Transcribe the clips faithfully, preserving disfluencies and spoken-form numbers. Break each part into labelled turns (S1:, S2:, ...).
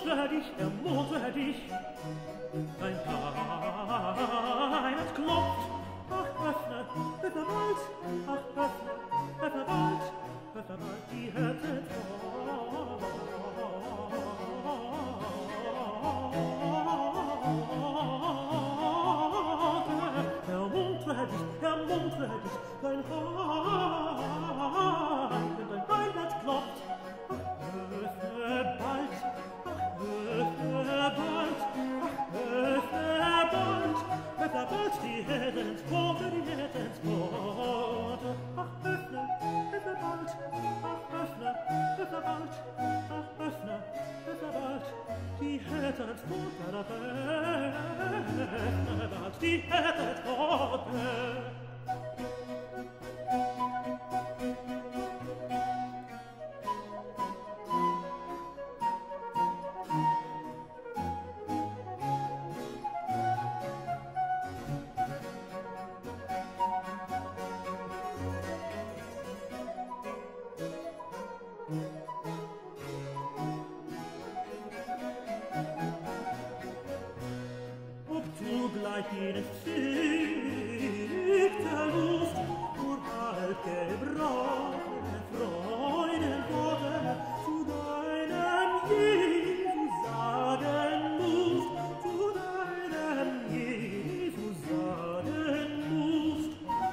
S1: Ermuntre dich, ermuntre dich, dein Heiland klopft. Ach, öffne, öffne bald, ach, öffne, öffne bald, öffne bald die Herzenspforte. Ermuntre dich, ermuntre dich, dein Heiland, dein Heiland klopft. Ach, öffne bald, ach, öffne bald, ach, öffne bald, öffne bald die Herzenspforte, die Herzenspforte. Ach, öffne, öffne bald, ach, öffne, öffne bald, ach, öffne, öffne bald die Herzenspforte, ach, öffne bald die Herzenspforte. Jenes Stück der Lust, nur halb gebrochene Freudenworte zu deinem Jesus sagen musst, zu deinem Jesus sagen musst.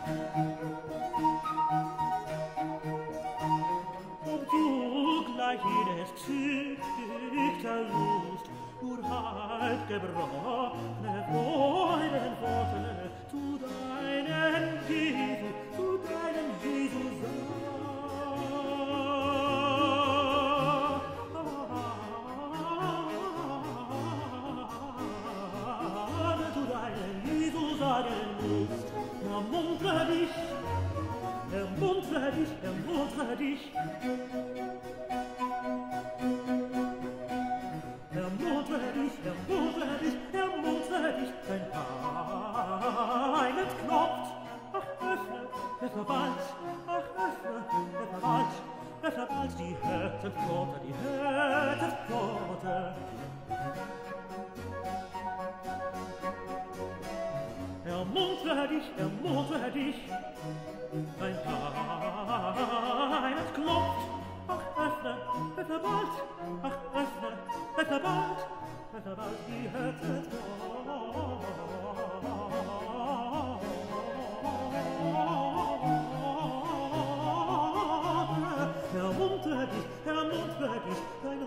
S1: Ob du gleich jenes Stück der Lust, nur halb gebrochene Freudenworte zu deinem Jesu, zu deinem Jesu sagen, zu deinem Jesu sagen musst. Ermuntre dich, ermuntre dich, ermuntre dich. Ermuntre dich, ermuntre dich, ermuntre dich, dein Heiland klopft. Ach, öffne, öffne bald, ach, öffne, öffne bald, öffne bald die Herzenspforte, die Herzenspforte. Ermuntre dich, ermuntre dich, dein Heiland klopft. Ach, öffne, öffne bald, ach, öffne, öffne bald, öffne bald die Herzenspforte. Ermuntre dich, ermuntre dich, dein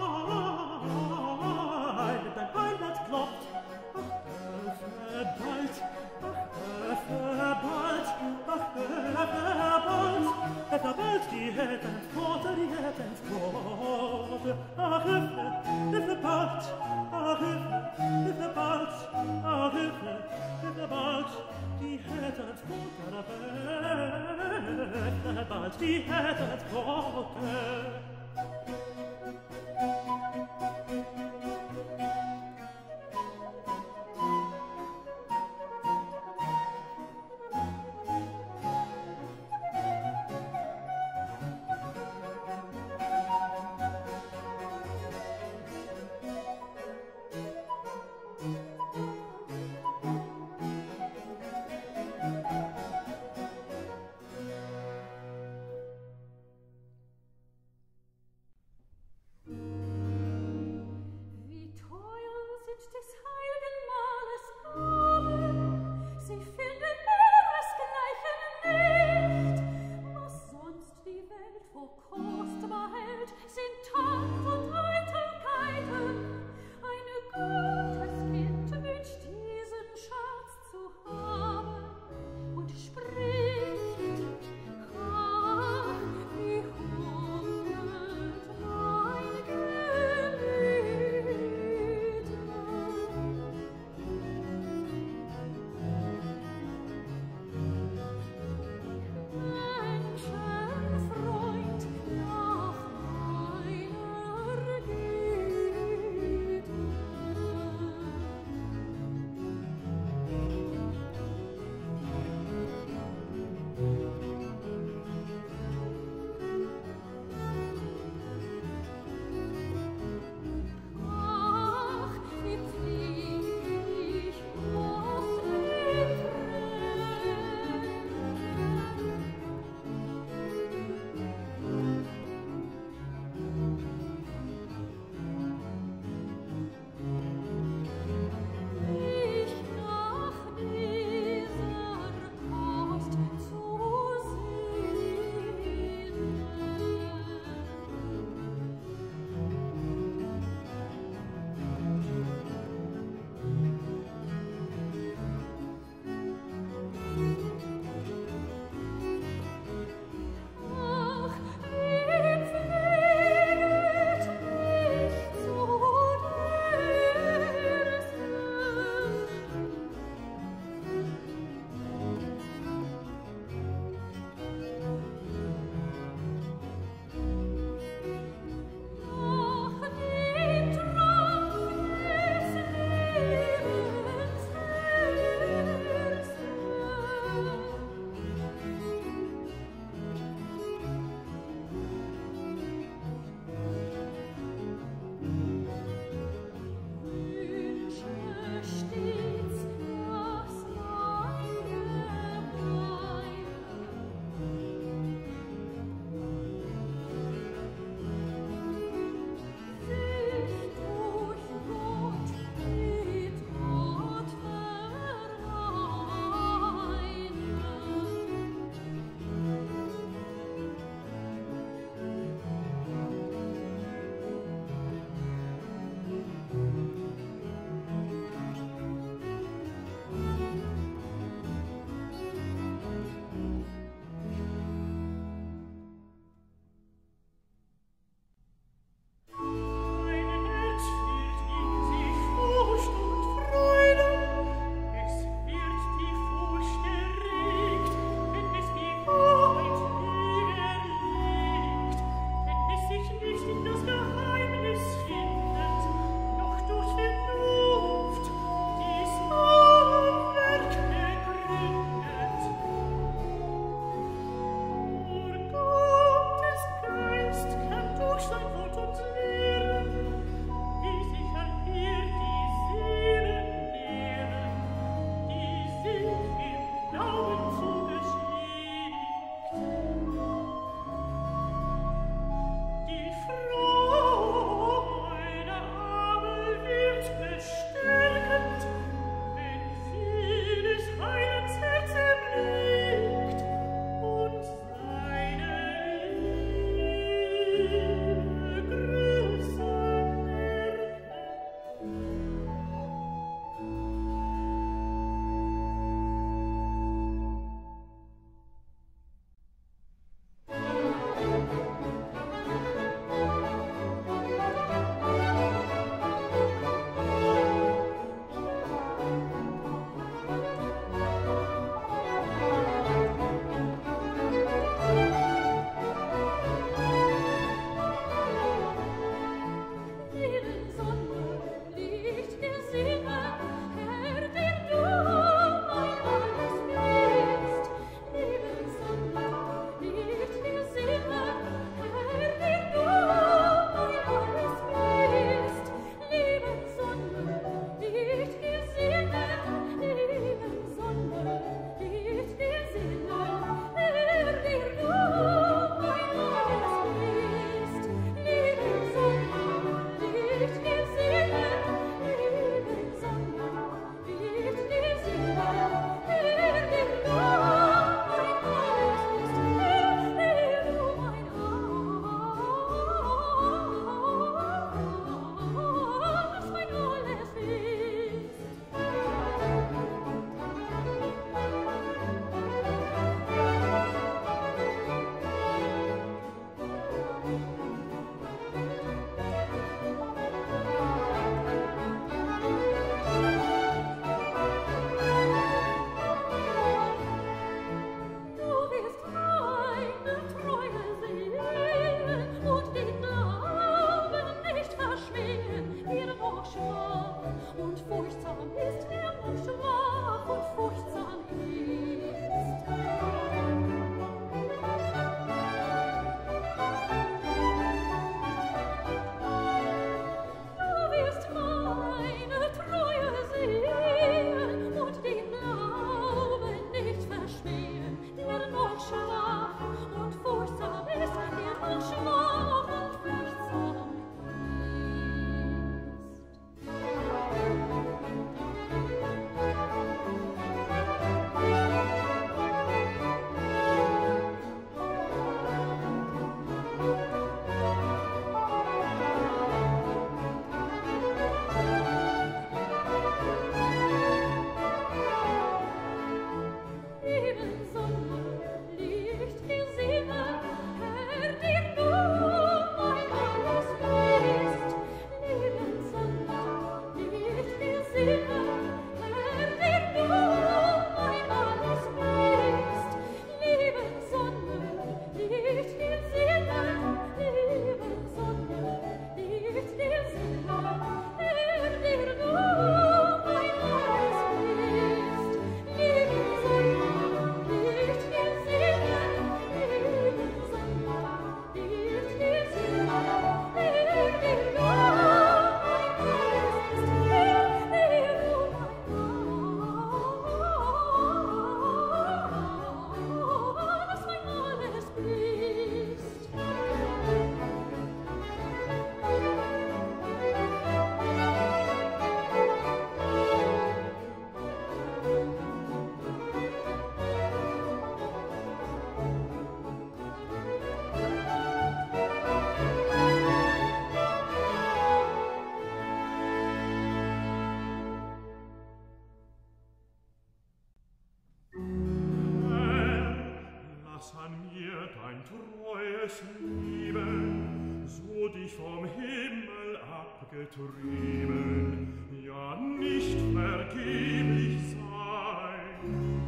S1: Heiland, dein Heiland klopft. Ach, öffne bald, ach, öffne bald, ach, öffne bald, öffne bald die Herzenspforte, die Herzenspforte. Ach, öffne, öffne bald, ach, öffne, öffne bald, ach, öffne, öffne bald die Herzenspforte, öffne bald die Herzenspforte. Getrieben, ja nicht vergeblich sein.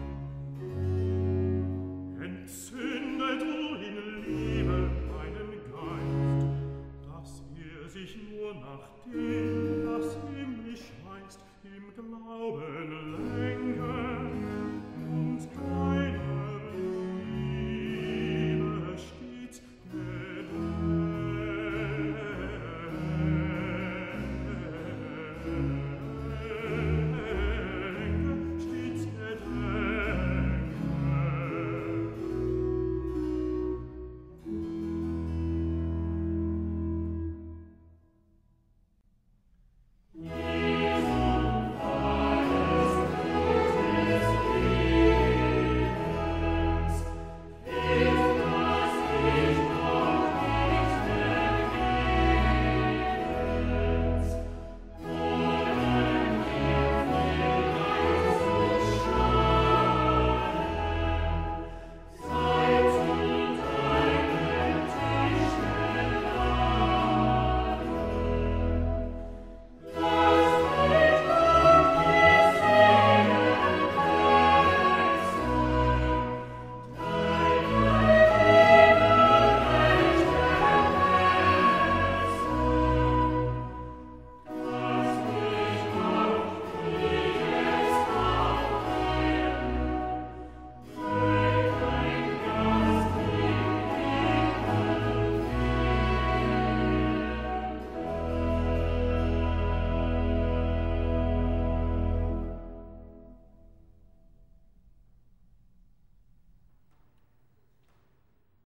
S1: Entzünde du in Liebe meinen Geist, dass er sich nur nach dem, was himmlisch heißt, im Glauben